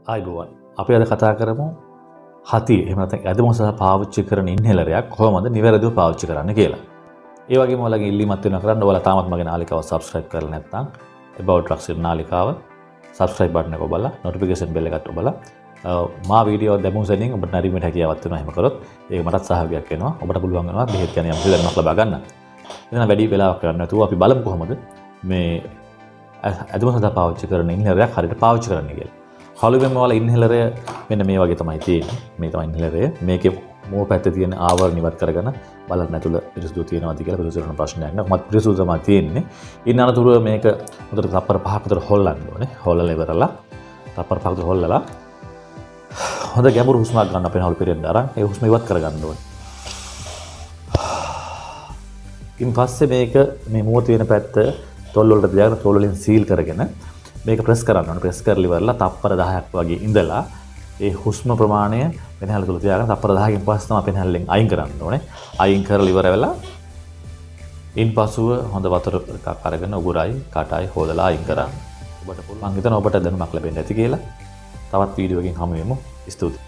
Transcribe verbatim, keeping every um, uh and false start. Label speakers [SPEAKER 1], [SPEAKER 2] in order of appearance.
[SPEAKER 1] ආයිබෝවන් අපි අද කතා කරමු හති එහෙම නැත්නම් ඇදම සහ පාවිච්චි කරන ඉන්හෙලරයක් කොහොමද නිවැරදිව පාවිච්චි කරන්න කියලා. ඒ වගේම ඔයාලගේ ඉල්ලීමක් වෙනවා කරන්න ඔයාලා තාමත් මගේ නාලිකාව subscribe කරලා නැත්නම් about trucks නාලිකාව subscribe button එක ඔබලා notification bell එකත් ඔබලා මා වීඩියෝ දැමු සෙනින් ඔබට නැරීමට හැකියාවක් වෙනවා එහෙම කරොත් ඒක මටත් සහයෝගයක් වෙනවා ඔබට පුළුවන් වෙනවා බෙහෙත් ගැන යම් දැනුමක් ලබා ගන්න. එතන වැඩි වෙලාවක් ගන්න නැතුව අපි බලමු කොහොමද මේ ඇදම සහ පාවිච්චි කරන ඉන්හෙලරයක් හරියට පාවිච්චි කරන්න කියලා. හලුවෙන් ඔයාලා ඉන්හෙලරය මෙන්න මේ වගේ තමයි තියෙන්නේ. මේ තමයි ඉන්හෙලරය. මේකේ මුව පැත්තේ තියෙන ආවරණ ඉවත් කරගෙන බලන්න ඇතුළ පිරිසුදු තියෙනවද කියලා පිරිසුදු කරන ප්‍රශ්නයක් නෑ. කොහොමද පිරිසුදු තමයි තියෙන්නේ. ඉන්න අනතුරුව මේක හොඳට තප්පර පහක් විතර හොල්ලන්න ඕනේ. හොල්ලලා ඉවරලා තප්පර පහක් විතර හොල්ලලා හොඳ ගැඹුරු හුස්මක් ගන්න අපේ හවුල් පිරෙන්න අරන් ඒ හුස්ම ඉවත් කරගන්න ඕනේ. ඉන් පස්සේ මේක මේ මුව තියෙන පැත්ත තොල් වලට තියාගෙන තොල් වලින් සීල් කරගෙන මේක ප්‍රෙස් කරන්න ඕනේ. ප්‍රෙස් කරලා ඉවරලා තප්පර දහයක් වගේ ඉඳලා ඒ හුස්ම ප්‍රමාණය පෙනහැල්ල තුල තියාගෙන තප්පර දහකින් පස්සේ තමයි පෙනහැල්ලෙන් අයින් කරන්න ඕනේ. අයින් කරලා ඉවර වෙලා ඉන්පසුව හොඳ වතුර එකක් අරගෙන උගුරයි කටයි හොදලා අයින් කරන්න. ඔබට පුළුවන් හිතන ඔබට දැනුමක් ලැබෙන්න ඇති කියලා. තවත් වීඩියෝ එකකින් හමු වෙමු. ස්තුතියි.